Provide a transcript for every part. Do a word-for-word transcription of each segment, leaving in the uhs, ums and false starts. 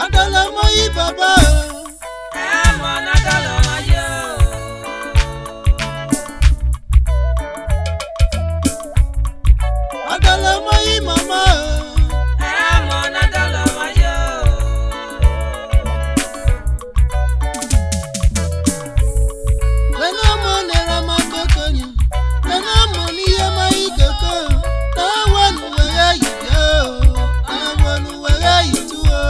Adala moi baba. Amon adala mayo. Adala moi mama. Amon adala mayo. Wena monera makokonyo. Wena moni ya mai koko. Na wanu wega yiyo. Na wanu wega yituo.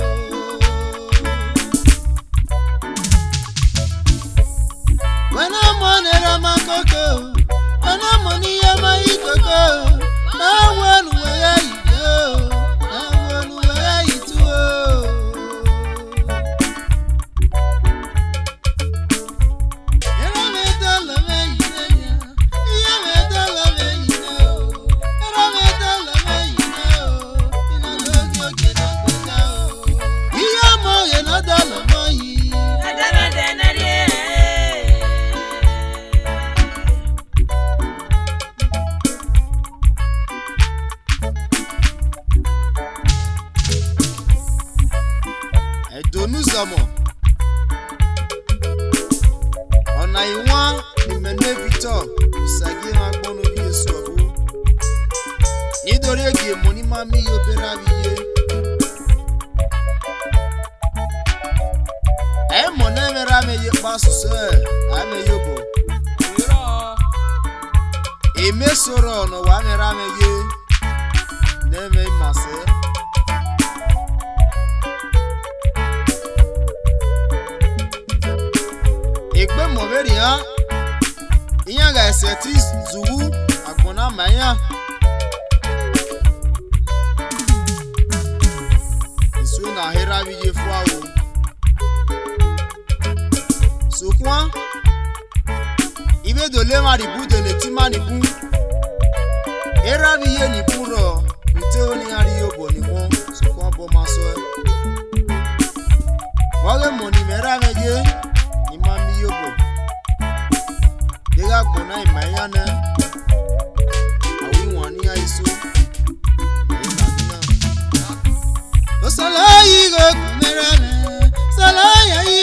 Wena monera makoko. Wena moni ya mai koko. Na wanu wega yiyo. Na wanu wega yituo. Donuzamo ona iwa imene Victor usagi ma gbono bi Yesu obu nítorí ege mo ni ma mi obera biye e mo na mera me ye pasu se a me yobo Iro. e me soro no wa mera me ye ne me mase Egbe moberi ha Iyan ga eseti zuwu agbona maya Isu na hera biye fwa o Sokwa Ibe dole ma ribu de le ti ma ni bu Hera biye ni buro Nte oni ari yobo ni won Sokwa bo ma so e Wage mo ni mera meje Imami yobo Dega gbona imayana Awi wani aiso Osala yi go kumerane Sala yi